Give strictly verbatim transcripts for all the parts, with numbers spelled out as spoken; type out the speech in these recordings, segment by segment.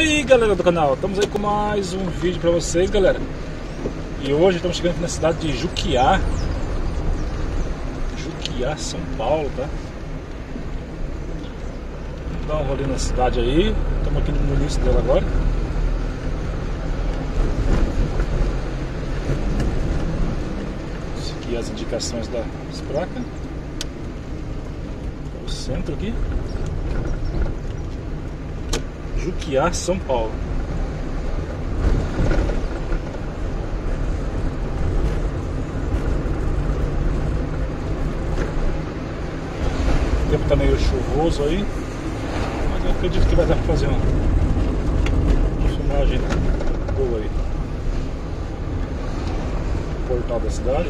aí, galera do canal, estamos aí com mais um vídeo pra vocês, galera. E hoje estamos chegando aqui na cidade de Juquiá, Juquiá, São Paulo, tá? Vamos dar um rolê na cidade aí. Estamos aqui no início dela agora. Seguir as indicações das placas. O centro aqui, Juquiá, São Paulo. O tempo tá meio chuvoso aí, mas eu acredito que vai dar pra fazer uma, uma filmagem boa aí. O portal da cidade.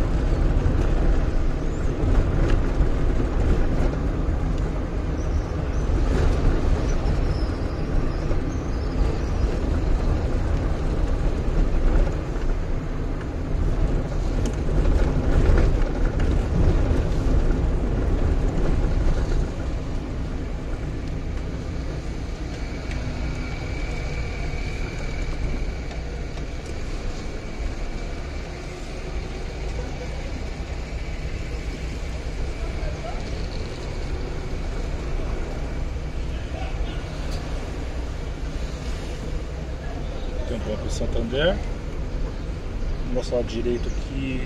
Tem um Banco Santander. No nosso lado direito aqui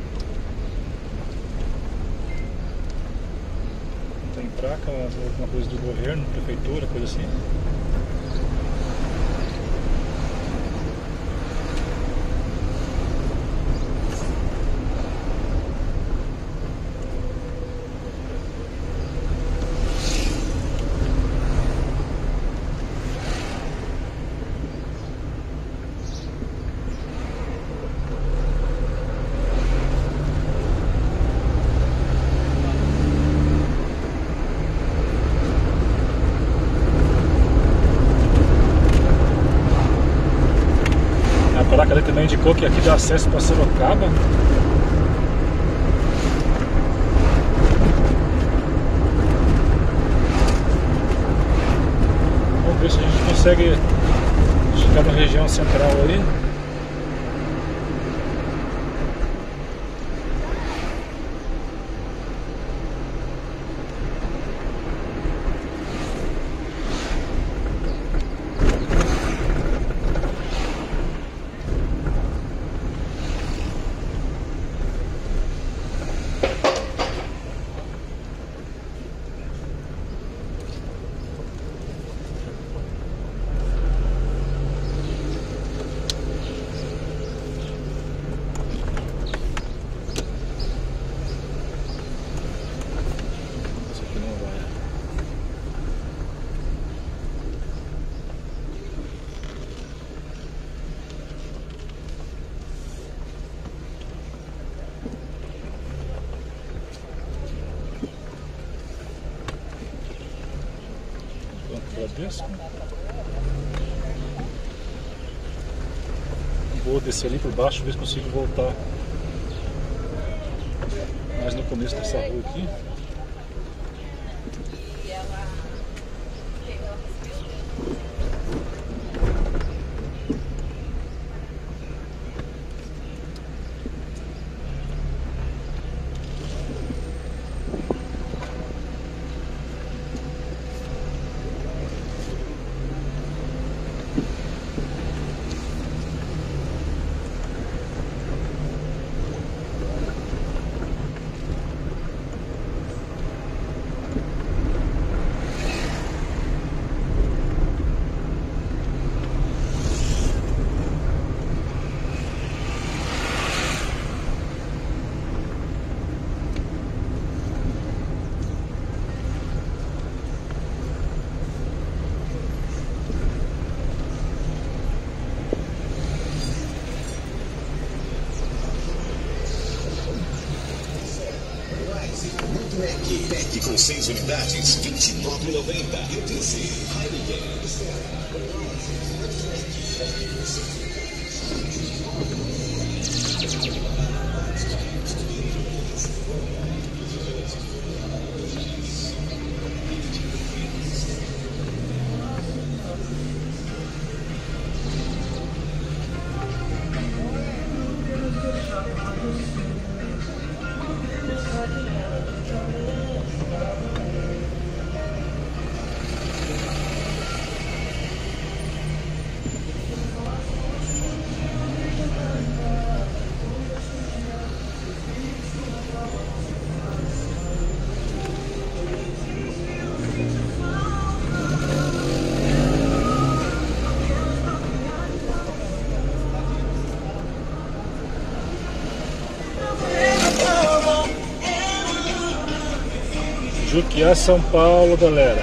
tem placa, alguma coisa do governo, prefeitura, coisa assim. A placa ali também indicou que aqui dá acesso para Sorocaba. Vamos ver se a gente consegue chegar na região central aí. Bradesco. Vou descer ali por baixo, ver se consigo voltar mais no começo dessa rua aqui. Mac, Mac com seis unidades, vinte e nove reais e noventa centavos. Eu pensei, Heineken. Aqui é São Paulo, galera.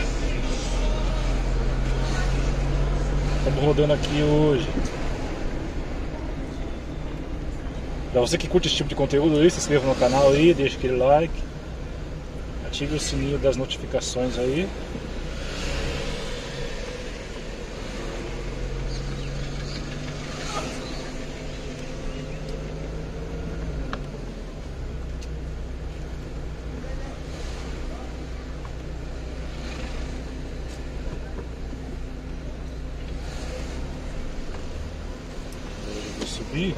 Estamos rodando aqui hoje. Pra você que curte esse tipo de conteúdo aí, se inscreva no canal aí, deixa aquele like, ative o sininho das notificações aí. Eu vou subir.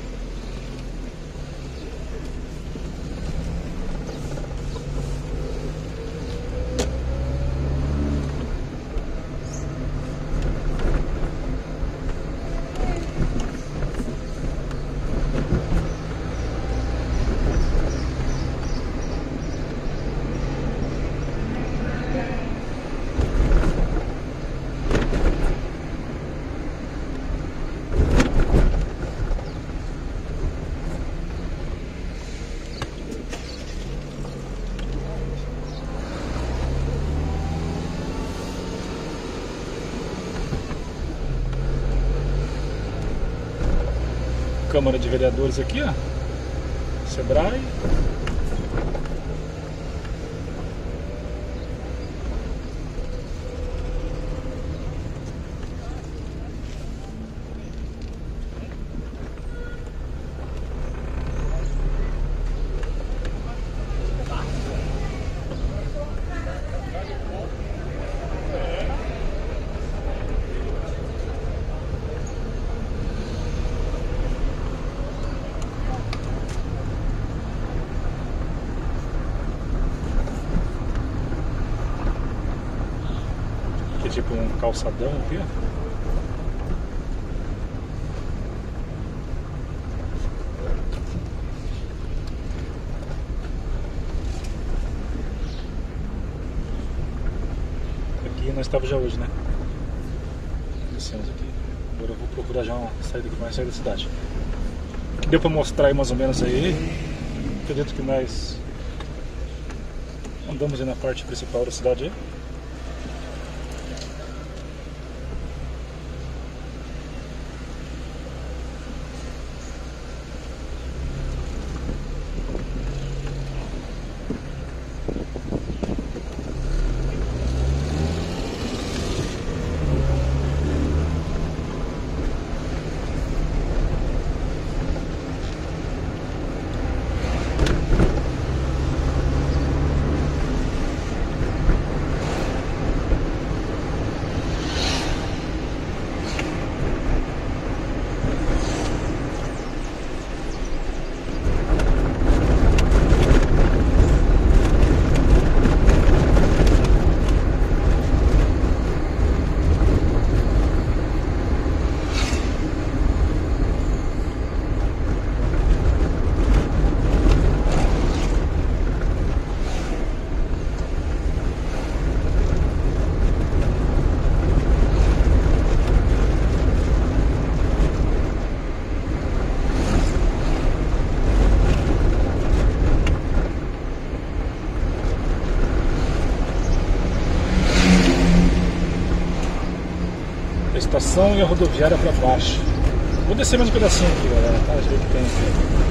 Câmara de Vereadores aqui, ó. Sebrae. Tipo um calçadão aqui, ó. Aqui nós estávamos já hoje, né? Descemos aqui. Agora eu vou procurar já uma saída que vai sair da cidade. Deu pra mostrar aí mais ou menos aí. Acredito que nós andamos aí na parte principal da cidade aí. Estação e a rodoviária para baixo. Vou descer mais um pedacinho aqui, galera, tá? Deixa eu ver o que tem aqui.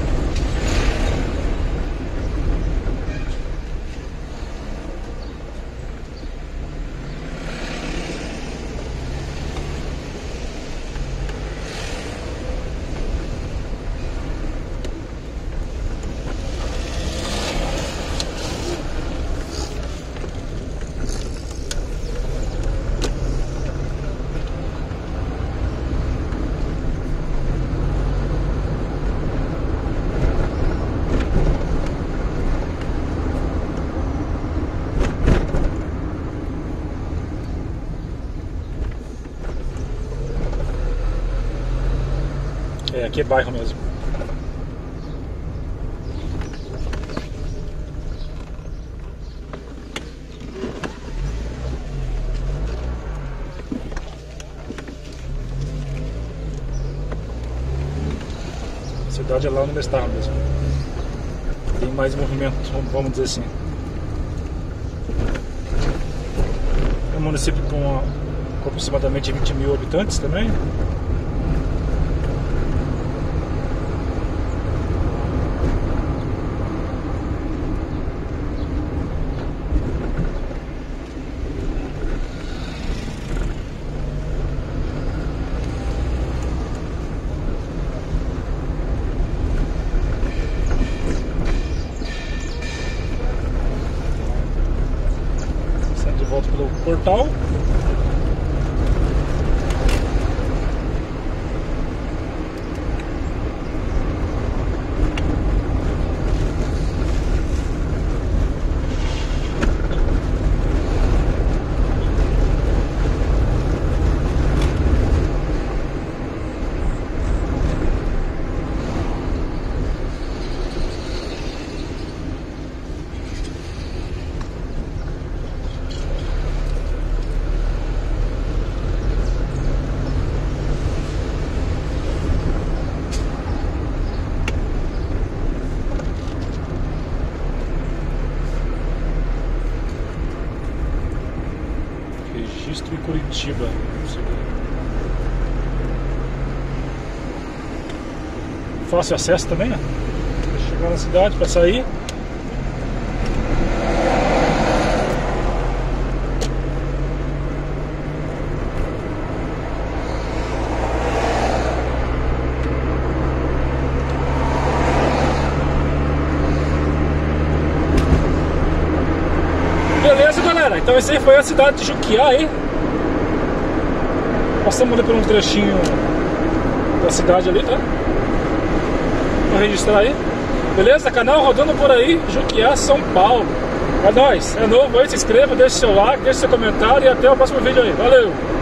É, aqui é bairro mesmo. A cidade é lá onde estava mesmo. Tem mais movimento, vamos dizer assim. município com, com aproximadamente vinte mil habitantes também. Volta pelo portal. Registro em Curitiba. Fácil acesso também, ó. Pra chegar na cidade, para sair. Beleza, galera? Então essa aí foi a cidade de Juquiá aí. Passamos ali por um trechinho da cidade ali, tá? Vou registrar aí. Beleza? Canal rodando por aí, Juquiá, São Paulo. É nóis, é novo aí, se inscreva, deixe seu like, deixe seu comentário e até o próximo vídeo aí. Valeu!